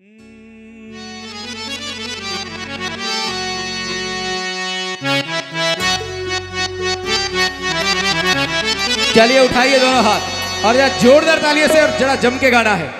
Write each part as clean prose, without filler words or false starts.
चलिए उठाइए दोनों हाथ और जरा जोरदार तालियों से और जरा जम के गाना है।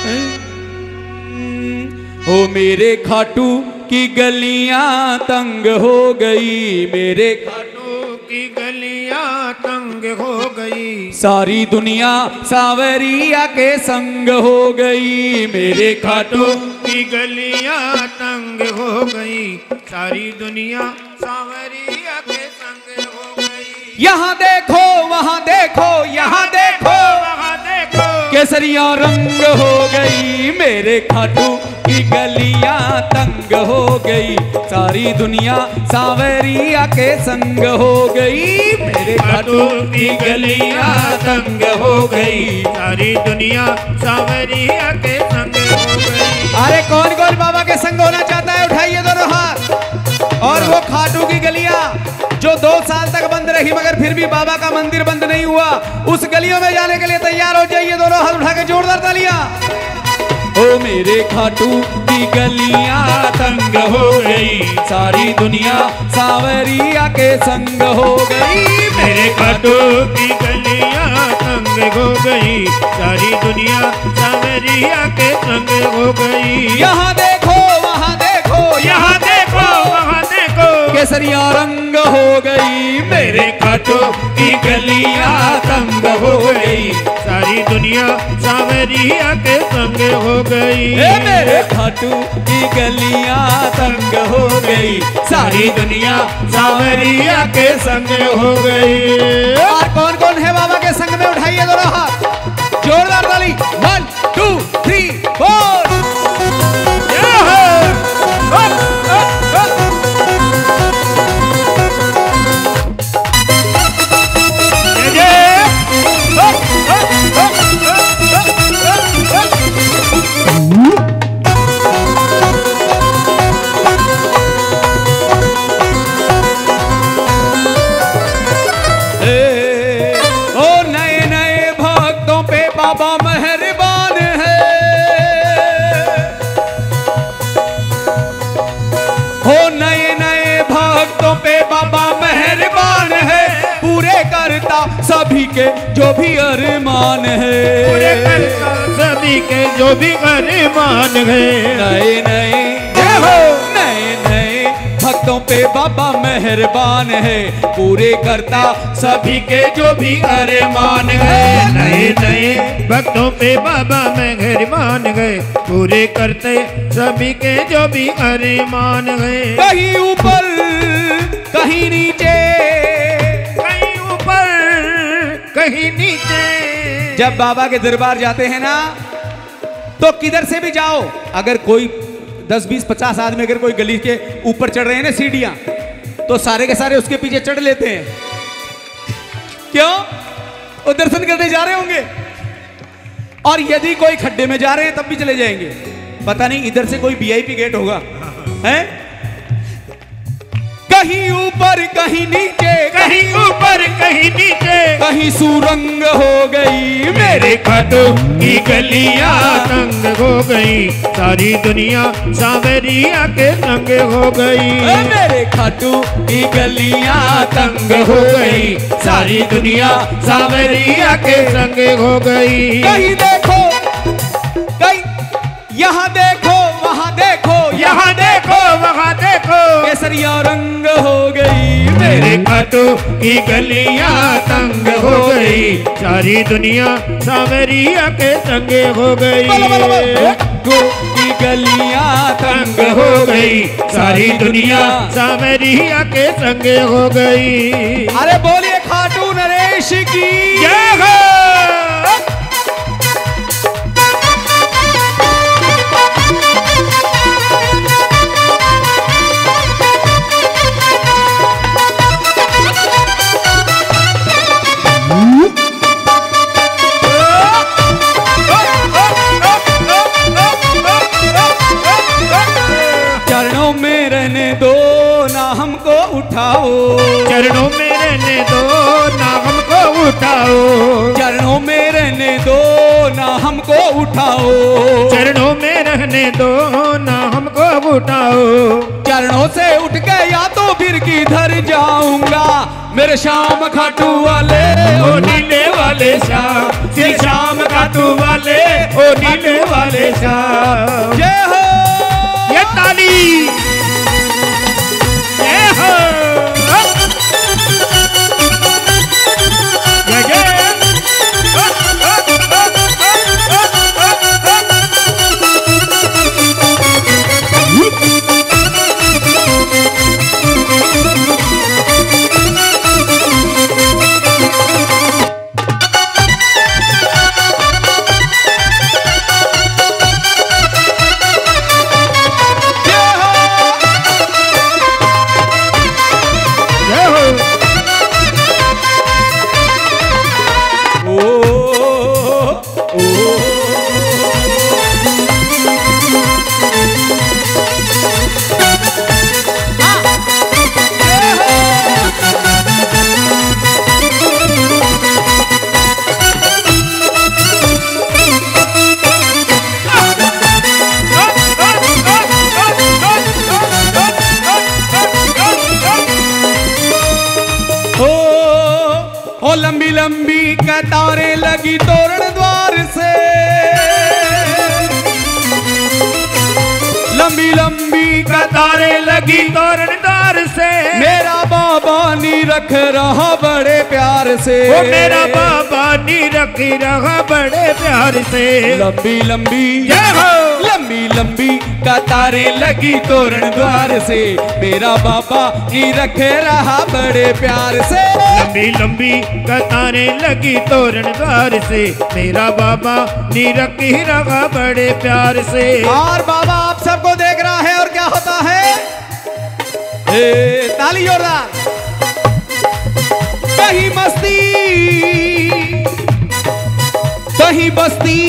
ओ मेरे खाटू की गलियां तंग हो गई, मेरे खाटू की गलियां तंग हो गई, सारी दुनिया सांवरिया के संग हो गई। मेरे खाटू की गलियां तंग हो गई, सारी दुनिया सांवरिया के संग हो गई। यहाँ देखो वहाँ देखो, यहाँ देखो वहाँ देखो, केसरिया रंग हो गई। मेरे खाटू की गलियां तंग हो गई, सारी दुनिया सांवरिया के संग हो गई। मेरे खाटू की गलियां तंग हो गई, सारी दुनिया सांवरिया के संग हो गई। अरे कौन कौन बाबा के संग होना चाहता है? उठाइए दोनों हाथ। और वो खाटू की गलियां जो 2 साल तक बंद रही मगर फिर भी बाबा का मंदिर बंद नहीं हुआ, उस गलियों में जाने के लिए तैयार हो जाइए। दोनों हाथ उठा के जोरदार तालियां। ओ मेरे खाटू की गलियां तंग हो गई, सारी दुनिया सांवरिया के संग हो गई। मेरे खाटू की गलियां तंग हो गई, सारी दुनिया सांवरिया के संग हो गई। यहाँ देखो वहाँ देखो, यहाँ देखो वहाँ देखो, केसरिया रंग हो गई। मेरे खाटू की गलियां तंग हो गई, सारी दुनिया सांवरिया के संग हो गई। मेरे खाटू की गलियां तंग हो गई, सारी दुनिया सांवरिया के संग हो गई। और कौन कौन है बाबा के संग में? उठाइए दोनों हाथ, जोरदार ताली। 1 2 3 4। बाबा मेहरबान है, हो नए नए भक्तों पे बाबा मेहरबान है, पूरे करता सभी के जो भी अरमान है, पूरे करता सभी के जो भी अरमान है। नए नए हो नए नए भक्तों पे बाबा मेहरबान है, पूरे करता सभी के जो भी अरमान है। नए नए भक्तों पे बाबा मेहरबान है, पूरे करते सभी के जो भी अरमान है। कहीं ऊपर कहीं नीचे, कहीं ऊपर कहीं नीचे, जब बाबा के दरबार जाते हैं ना तो किधर से भी जाओ, अगर कोई 10 20 50 आदमी अगर कोई गली के ऊपर चढ़ रहे हैं ना सीढ़ियां, तो सारे के सारे उसके पीछे चढ़ लेते हैं। क्यों? वो दर्शन करने जा रहे होंगे। और यदि कोई खड्डे में जा रहे हैं तब भी चले जाएंगे। पता नहीं इधर से कोई वीआईपी गेट होगा, हैं? कहीं ऊपर कहीं नीचे, कहीं ऊपर कहीं नीचे, कहीं सुरंग हो गई। मेरे खाटू की गलियां तंग हो गई, सारी दुनिया सांवरिया के संग हो गई। मेरे खाटू की गलियां तंग हो गई, सारी दुनिया सांवरिया के संग हो गई। कहीं देखो कहीं, यहाँ देखो वहाँ देखो, यहाँ देखो वहाँ देखो, केसरिया रंग हो गई। मेरे खाटू की गलियां तंग हो गई, सारी दुनिया सांवरिया के संग हो गई। खाटू की गलियां तंग हो गई, सारी दुनिया सांवरिया के संग हो गई। अरे बोलिए खाटू नरेश की जय हो। चरणों में रहने दो ना हमको उठाओ, चरणों में रहने दो ना हमको उठाओ, चरणों में रहने दो ना हमको उठाओ, चरणों में रहने रहने दो ना हमको उठाओ। चरणों से उठ के या तो फिर किधर जाऊंगा मेरे श्याम खाटू वाले ओ नीले वाले श्याम, श्री श्याम खाटू वाले ओ नीले वाले श्याम। जय हो। ये ताली जय हो। जय जय। लंबी लंबी कतारें लगी तोरण द्वार से, लंबी लंबी कतारें लगी तोरण द्वार से। मेरा बाबा नी रख रहा बड़े प्यार से, ओ मेरा बाबा नी रख रहा बड़े प्यार से। लंबी लंबी जय हो। लंबी लंबी कतारें लगी तोरण द्वार से, मेरा बाबा नी रख रहा बड़े प्यार से। लंबी लंबी कतारें लगी तोरण द्वार से, मेरा बाबा नी रख रहा बड़े प्यार से। और बाबा आप सबको देख रहा है और क्या होता है? ताली जोरदार। कहीं मस्ती कहीं बस्ती,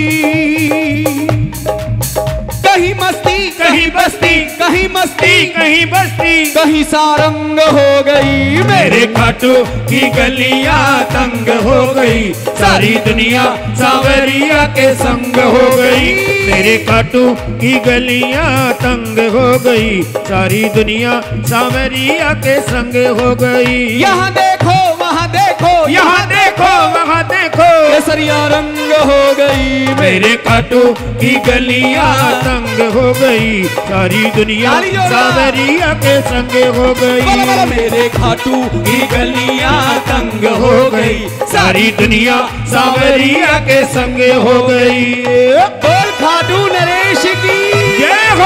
कहीं मस्ती कहीं बस्ती, कहीं मस्ती कहीं बस्ती, कहीं सारंग हो गई मेरे खाटू की गलियां तंग हो गई, सारी दुनिया सांवरिया के संग हो गई। मेरे खाटू की गलियां तंग हो गई, सारी दुनिया सांवरिया के संग हो गई। यहाँ देखो वहाँ देखो, यहाँ देखो वहाँ देखो, केसरिया रंग हो गई मेरे खाटू की गलियां तंग हो गई, सारी दुनिया सांवरिया के संग हो गई। मेरे खाटू की गलियां तंग हो गई, सारी दुनिया सांवरिया के संग हो गई। बोल खाटू नरेश की जय हो।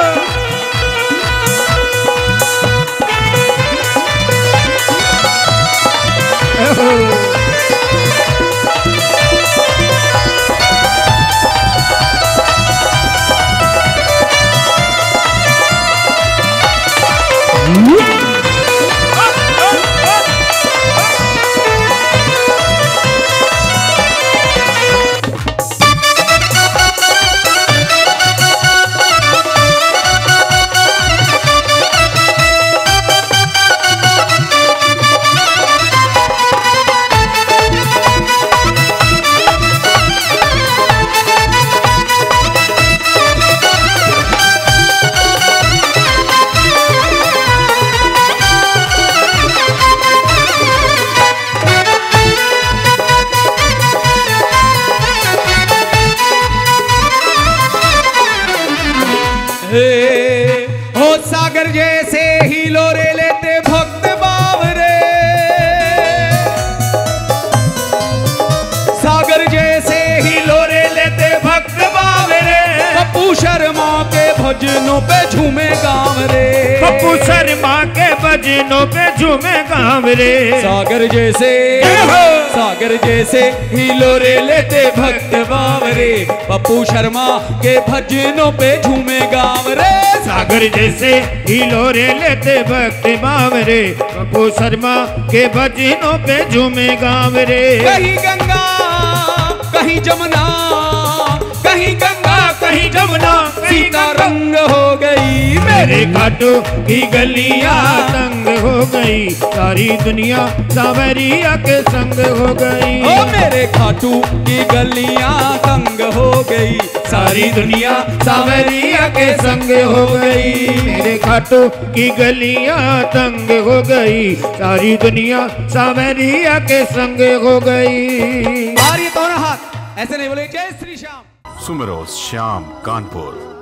हो सागर जैसे ही लोरे लेते भक्त बावरे, सागर जैसे ही लोरे लेते भक्त बावरे, पप्पू शर्मा के भजनों पे झूमे गाँव रे, पप्पू शर्मा के भजनों पे झूमे गाँव रे। सागर जैसे सागर जैसे ही लोरे लेते भक्त बावरे, पप्पू शर्मा के भजनों पे झूमे गाँव रे। सागर जैसे ही लोरे लेते भक्त बावरे, पप्पू शर्मा के भजनों पे झूमे गाँव रे। कहीं गंगा कहीं जमुना, कहीं गंगा कहीं जमुना, सीता रंग हो गई। मेरे खाटू की गलियां तंग हो गई, सारी दुनिया सांवरिया के संग हो गई। ओ मेरे खाटू की गलियां तंग हो गई, सारी दुनिया सांवरिया के संग हो गई। मेरे खाटू की गलियां तंग हो गई, सारी दुनिया सांवरिया के संग हो गई। और ये दोनों हाथ ऐसे नहीं बोले, जय श्री श्याम। सुमरो श्याम कानपुर।